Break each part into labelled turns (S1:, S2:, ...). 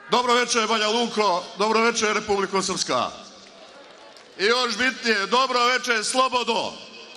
S1: Dobro večer Banja Luko, dobro večer Republiko Srpska. I još bitnije, dobro večer Slobodo.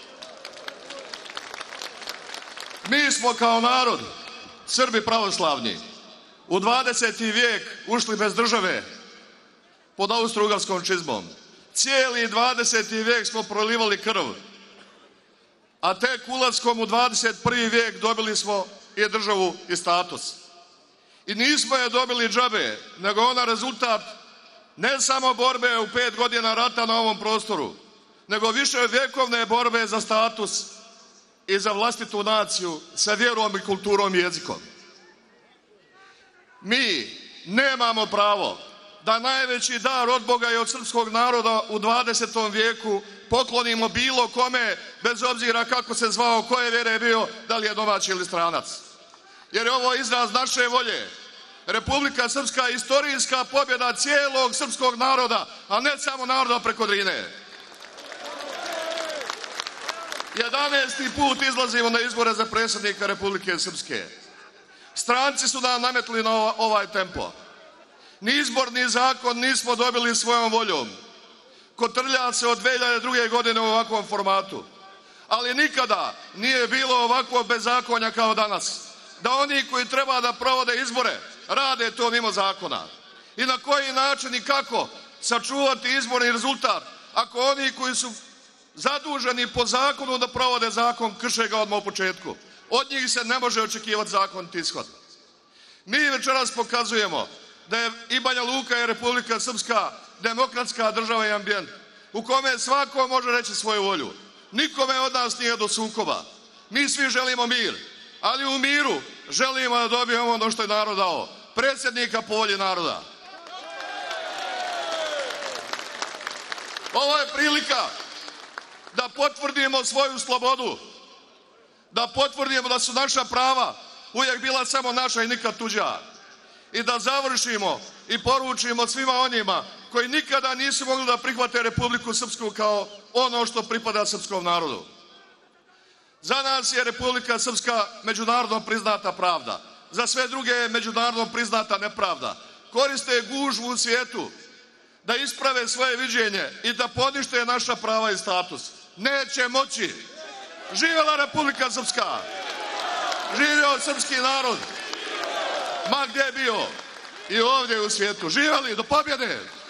S1: Mi smo kao narod, Srbi pravoslavni, u 20. vijek ušli bez države pod austro-ugarskom čizmom. Cijeli 20. vijek smo prolivali krv, a tek ulaskom u 21. vijek dobili smo i državu i status. I nismo je dobili džabe, nego ona rezultat ne samo borbe u 5 godina rata na ovom prostoru, nego više vjekovne borbe za status i za vlastitu naciju sa vjerom i kulturom i jezikom. Mi nemamo pravo da najveći dar od Boga i od srpskog naroda u 20. vijeku poklonimo bilo kome, bez obzira kako se zvao, koje vjere je bio, da li je domaći ili stranac. Jer je ovo izraz naše volje. Republika Srpska je istorijska pobjeda cijelog srpskog naroda, a ne samo naroda preko Drine. 11. put izlazimo na izbore za predsjednika Republike Srpske. Stranci su nam nametli na ovaj tempo. Ni izborni zakon nismo dobili svojom voljom. Kotrlja se od 2002. godine u ovakvom formatu. Ali nikada nije bilo ovakvo bezakonja kao danas. Da oni koji treba da provode izbore rade to mimo zakona. I na koji način i kako sačuvati izborni rezultat ako oni koji su zaduženi po zakonu da provode zakon krše ga odmah u početku. Od njih se ne može očekivati zakonit ishod. Mi večeras pokazujemo da je i Banja Luka i Republika Srpska demokratska država i ambijent u kome svako može reći svoju volju. Nikome od nas nije do sukoba. Mi svi želimo mir, ali u miru želimo da dobijemo ono što je narod dao. Predsjednika po volji naroda. Ovo je prilika da potvrdimo svoju slobodu, da potvrdimo da su naša prava uvijek bila samo naša i nikad tuđa. I da završimo i poručimo svima onima koji nikada nisu mogli da prihvate Republiku Srpsku kao ono što pripada srpskom narodu. Za nas je Republika Srpska međunarodno priznata pravda. Za sve druge je međunarodno priznata nepravda. Koriste gužvu u svijetu da isprave svoje viđenje i da ponište naša prava i status. Neće moći. Živjela Republika Srpska. Živio srpski narod. Ma gdje je bio. I ovdje u svijetu. Živjeli do pobjede.